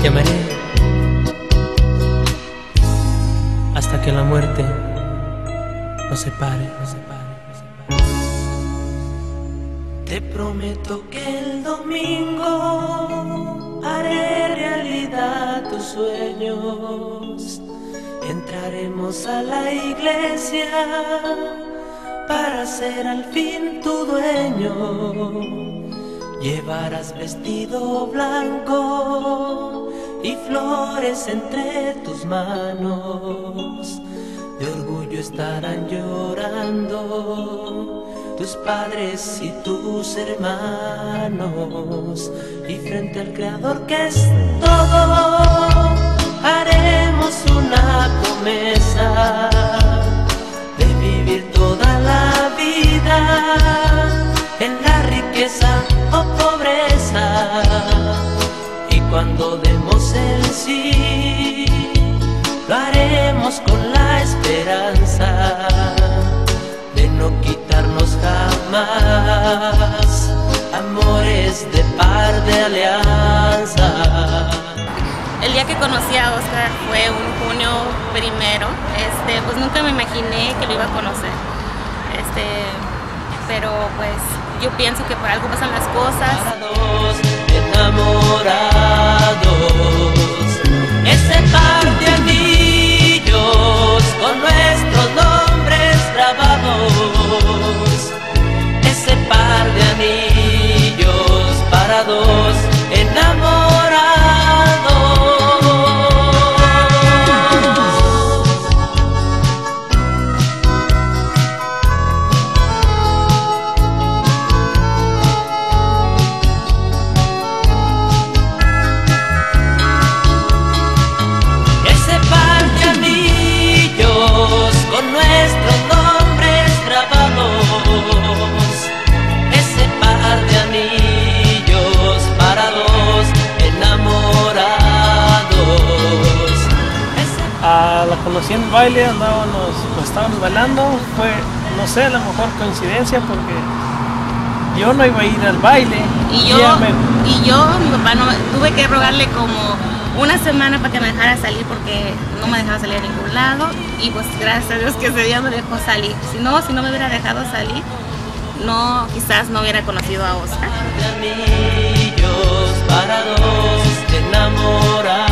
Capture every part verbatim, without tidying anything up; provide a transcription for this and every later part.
te amaré hasta que la muerte nos separe, nos separe, nos separe. Te prometo que el domingo haré realidad tus sueños. Entraremos a la iglesia para ser al fin tu dueño. Llevarás vestido blanco y flores entre tus manos. De orgullo estarán llorando tus padres y tus hermanos. Y frente al Creador que es todo, haremos una promesa de vivir toda la vida en la riqueza o pobreza. Y cuando demos el sí, lo haremos con la esperanza de no quitarnos jamás amores de par de alianza. El día que conocí a Oscar fue un junio primero. Este, pues nunca me imaginé que lo iba a conocer. Este, pero pues yo pienso que por algo pasan las cosas. Dos enamorados, ese par de anillos con nuestros nombres grabados, ese par de anillos para dos enamorados. La conocí en el baile, andábamos, pues, estábamos bailando, fue, no sé, a lo mejor coincidencia porque yo no iba a ir al baile. Y yo, me... y yo, mi papá, no, tuve que rogarle como una semana para que me dejara salir porque no me dejaba salir a ningún lado. Y pues gracias a Dios que ese día me dejó salir. Si no, si no me hubiera dejado salir, no, quizás no hubiera conocido a Oscar. Para dos enamorados.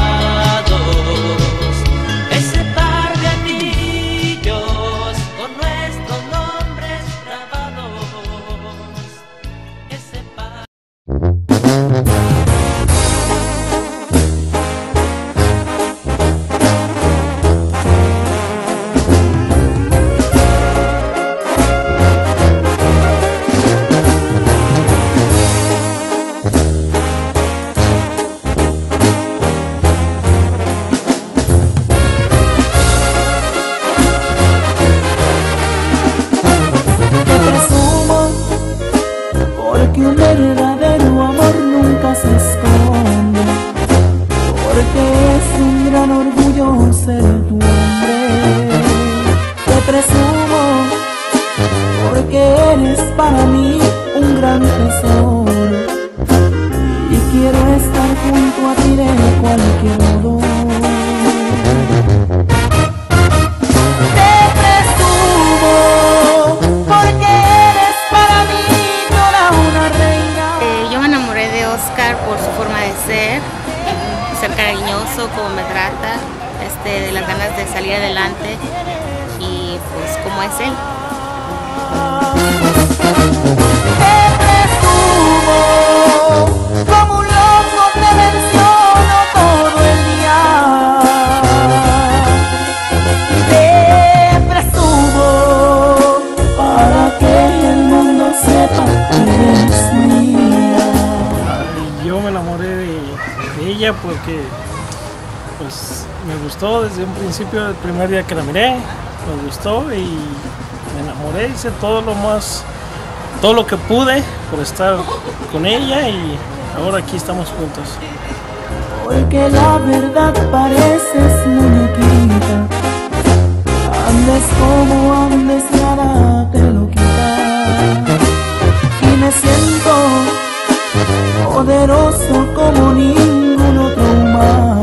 Un verdadero amor nunca se esconde, porque es un gran orgullo ser tu hombre. Te presumo porque eres para mí un gran tesoro, y quiero estar junto a ti de cualquier modo. Por su forma de ser, ser cariñoso, como me trata, este, de las ganas de salir adelante y pues como es él. Te presumo, como un loco te menciono todo el día. Te presumo para que el mundo sepa que eres mía. Yo me enamoré de, de ella porque pues me gustó desde un principio, el primer día que la miré, me gustó y me enamoré, hice todo lo más, todo lo que pude por estar con ella y ahora aquí estamos juntos. Porque la verdad pareces muñequita, andes como andes nada te lo quita, y me siento poderoso como ningún otro humano.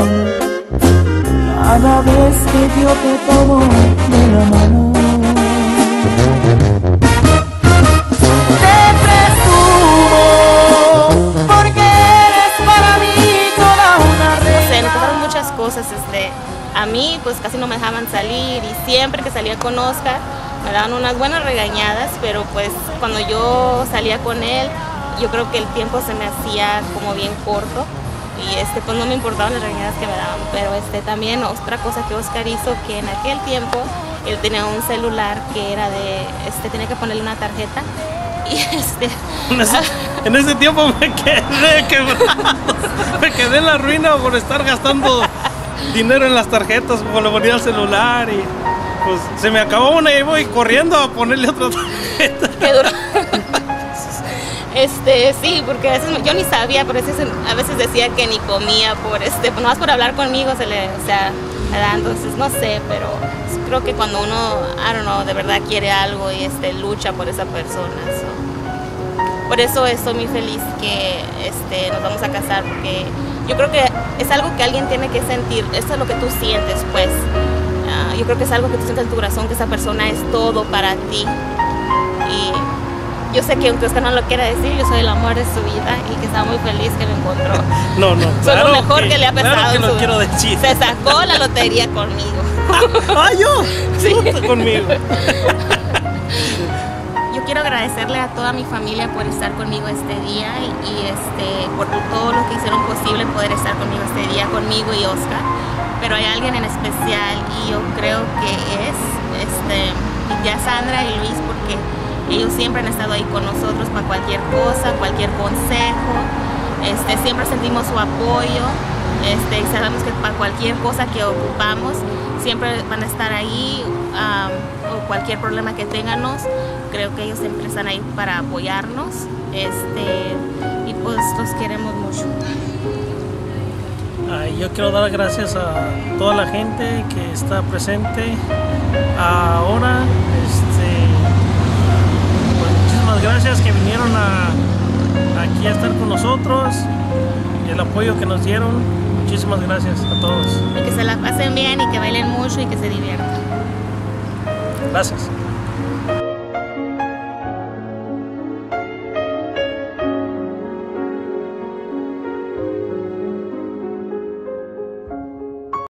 siempre que salía con Oscar me daban unas buenas regañadas, pero pues cuando yo salía con él, yo creo que el tiempo se me hacía como bien corto y este, pues no me importaban las regañadas que me daban, pero este, también otra cosa que Oscar hizo, que en aquel tiempo él tenía un celular que era de, este, tenía que ponerle una tarjeta y este... En ese, en ese tiempo me quedé quebrado, me quedé en la ruina por estar gastando dinero en las tarjetas, como le ponía el celular y pues se me acabó una y voy corriendo a ponerle otra tarjeta. Qué duro. Este, sí, porque a veces yo ni sabía, pero a veces, a veces decía que ni comía por este, pues nomás por hablar conmigo se le, o sea, ¿verdad? Entonces no sé, pero creo que cuando uno, I don't know, de verdad quiere algo y este lucha por esa persona. So. Por eso estoy muy feliz que este nos vamos a casar, porque yo creo que es algo que alguien tiene que sentir, eso es lo que tú sientes, pues. Uh, yo creo que es algo que tú sientes en tu corazón, que esa persona es todo para ti. Y yo sé que aunque Oscar no lo quiera decir, yo soy el amor de su vida y que está muy feliz que me encontró. No, no, soy claro lo mejor que, que le ha pasado. Claro que lo su... quiero decir. Se sacó la lotería conmigo. ¡Ah, yo! Sí. Conmigo. Yo quiero agradecerle a toda mi familia por estar conmigo este día y, y este, por todo lo que hicieron posible poder estar conmigo este día, conmigo y Oscar. Pero hay alguien en especial y yo creo que es este, ya Sandra y Luis, porque ellos siempre han estado ahí con nosotros para cualquier cosa, cualquier consejo. Este, siempre sentimos su apoyo. Este, y sabemos que para cualquier cosa que ocupamos siempre van a estar ahí, um, o cualquier problema que tengamos, creo que ellos siempre están ahí para apoyarnos, este, y pues los queremos mucho. Ay, yo quiero dar gracias a toda la gente que está presente ahora, este, pues muchísimas gracias que vinieron a, aquí a estar con nosotros y el apoyo que nos dieron. Muchísimas gracias a todos. Y que se la pasen bien y que bailen mucho y que se diviertan. Gracias.